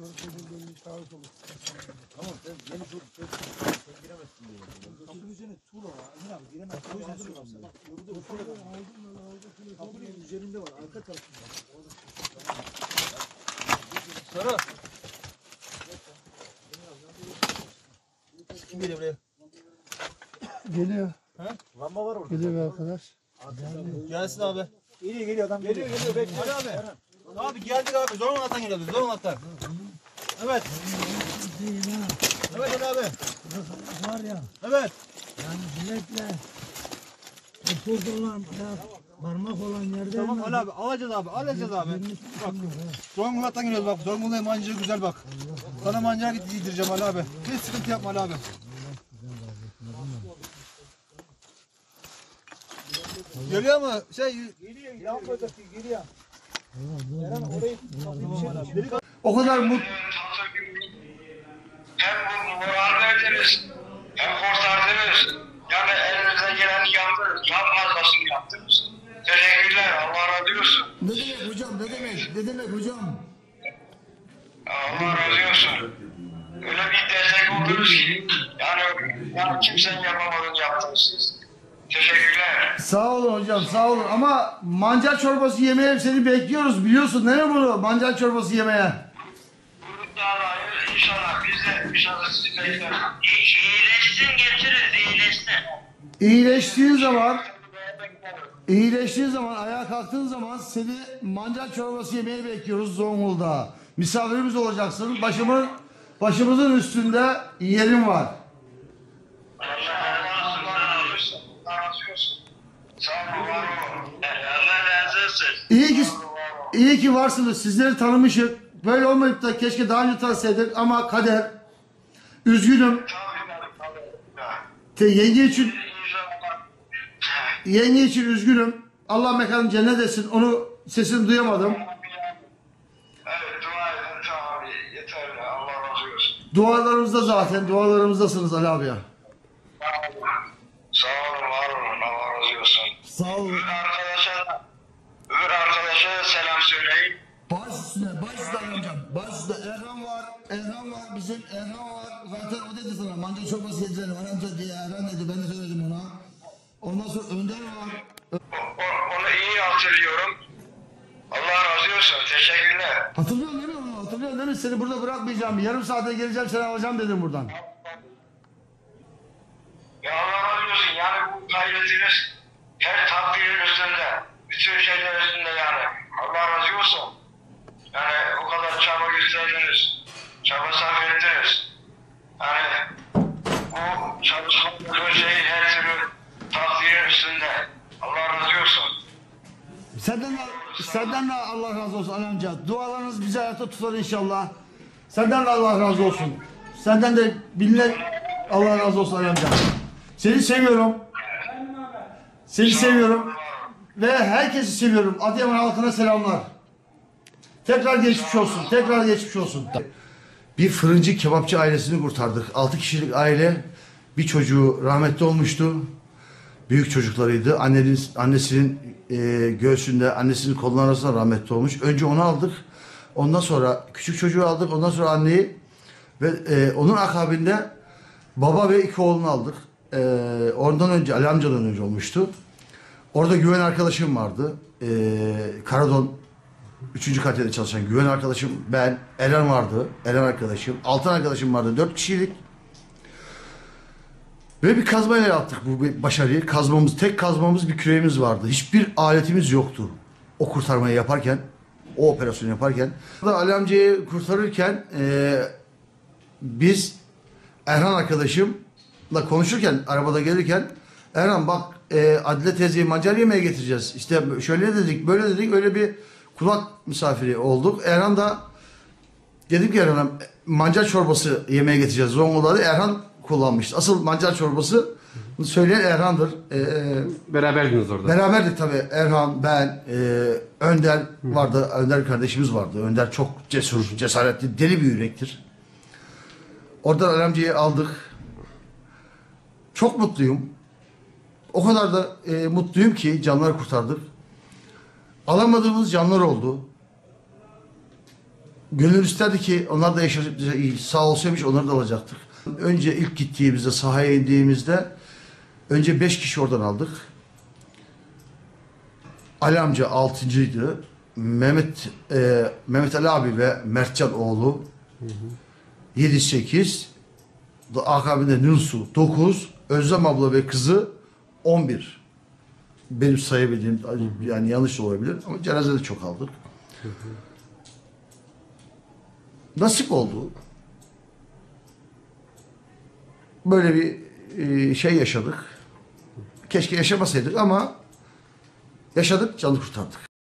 Tamam sen yeni tur sen giremezsin diye. Kapının üzerine tuğla var. Emin abi giremez. O yüzden söylüyorum. Bak yolu da kapının üzerinde var. Arka tarafında. Sarı. Kim geliyor buraya? Geliyor. Ha? Lamba var orada. Geliyor arkadaş. Gelsin abi. Geliyor adam geliyor. Bekle. Ali abi. Abi geldik abi. Zonguldak'tan geliyoruz. Zonguldak'tan. Evet. Evet Ali abi. Var ya, Evet. yani bilekle toz olan, parmak olan yerde Tamam Ali abi. Alacağız abi. Alacağız abi. Bak. Zonguldak'tan geliyoruz bak. Zonguldak'ın mancığı güzel bak. Sana mancağı gideceğim Ali abi. Hiç sıkıntı yapma Ali abi. Geliyor mu? Geliyor. Yan koydaki geliyor. Eren orayı o kadar mutlu. Hem muharebe ederiz, hem kurtardınız. Yani elinizden geleni yaptınız. Yapmazlasını yaptınız. Teşekkürler. Allah razı olsun. Ne demek hocam, ne demek, ne demek hocam? Allah razı olsun. Öyle bir destek oldunuz ki yani kimsenin yapamadığını yaptınız siz. Teşekkürler. Sağ olun hocam, sağ olun. Ama mancar çorbası yemeye seni bekliyoruz, biliyorsun değil mi bunu? Mancar çorbası yemeye. İnşallah biz de inşallah sizi bekleriz. İyileşsin getiririz, iyileşsin. İyileştiğin zaman, ayağa kalktığın zaman seni mancar çorbası yemeye bekliyoruz Zonguldak'a. Misafirimiz olacaksın. Başımızın üstünde yerin var. Allah razı olsun. Sağ olun, var olun. Allah razı olsun. İyi ki varsınız. Sizleri tanımışık. Böyle olmayıp da keşke daha önce tanısaydık ama kader. Üzgünüm. Yenge için üzgünüm. Allah mekanı cennet etsin. Onu sesini duyamadım. Evet, dua edin tamam yeterli. Allah razı olsun. Dualarımızda zaten. Dualarımızdasınız Ali abi ya. Sağ olun, var olun. Allah razı olsun. Sağ olun. Öbür arkadaşa da selam söyleyin. Baş üstüne hocam. Baş üstüne Erhan var. Bizim Erhan var. Zaten o dedi sana. Mancar çorbası yedirelim. Anamca diye Erhan dedi. Ben de söyledim ona. Ondan sonra Önder var. Onu iyi hatırlıyorum. Allah razı olsun. Teşekkürler. Hatırlıyorsun değil mi onu? Hatırlıyorsun değil mi? Seni burada bırakmayacağım. Yarım saate geleceğim, seni alacağım dedim buradan. Ya Allah razı olsun. Yani bu gayretiniz her takdirin üstünde. Bütün şeyler üstünde yani. Allah razı olsun. Yani o kadar çaba gösterdiniz. Çaba sarf ettiniz. Yani bu çalışmadığınız şey her türlü takdirin üstünde. Allah razı olsun. Senden de Allah razı olsun Ali amca. Dualarınız bizi hayatta tutar inşallah. Senden de Allah razı olsun. Senden de bilinen Allah razı olsun Ali amca. Seni seviyorum. Seni seviyorum. Ve herkesi seviyorum. Adıyaman halkına selamlar. Tekrar geçmiş olsun. Tekrar geçmiş olsun. Bir fırıncı kebapçı ailesini kurtardık. 6 kişilik aile. Bir çocuğu rahmetli olmuştu. Büyük çocuklarıydı. Annesinin göğsünde, annesinin kolunun arasında rahmetli olmuş. Önce onu aldık. Ondan sonra küçük çocuğu aldık. Ondan sonra anneyi ve onun akabinde baba ve 2 oğlunu aldık. Ondan önce Ali amcadan önce olmuştu. Orada güven arkadaşım vardı. Karadon 3. kalitede çalışan güven arkadaşım, ben, Eren vardı. Eren arkadaşım, Altan arkadaşım vardı. 4 kişilik. Ve bir kazmayla yaptık bu başarıyı. Tek kazmamız, bir küreğimiz vardı. Hiçbir aletimiz yoktu. O kurtarmayı yaparken, o operasyonu yaparken. Ali amcayı kurtarırken biz Erhan arkadaşımla konuşurken, arabada gelirken Erhan bak Adile teyzeyi mancar yemeğe getireceğiz. İşte şöyle dedik, böyle dedik, öyle bir kulak misafiri olduk. Erhan da dedim ki Erhan'a mancar çorbası yemeğe getireceğiz. Zonguldak'ta Erhan kullanmıştı. Asıl mancar çorbası söyleyen Erhan'dır. Beraberdiniz orada. Beraberdik tabii. Erhan, ben, Önder vardı. Önder kardeşimiz vardı. Önder çok cesur, cesaretli, deli bir yürektir. Oradan Ali amcayı aldık. Çok mutluyum. O kadar da mutluyum ki canlar kurtardık. Alamadığımız canlar oldu. Gönül isterdi ki onlar da yaşayıp sağ olsaymış onları da alacaktık. Önce ilk gittiğimizde, sahaya indiğimizde önce 5 kişi oradan aldık. Ali amca 6.'ydı. Mehmet Ali abi ve Mertcan oğlu 7-8. Akabinde Nilsu 9. Özlem abla ve kızı 11. Benim sayabildiğim, yani yanlış da olabilir ama cenazede çok aldık. Nasip oldu. Böyle bir şey yaşadık. Keşke yaşamasaydık ama yaşadık, canı kurtardık.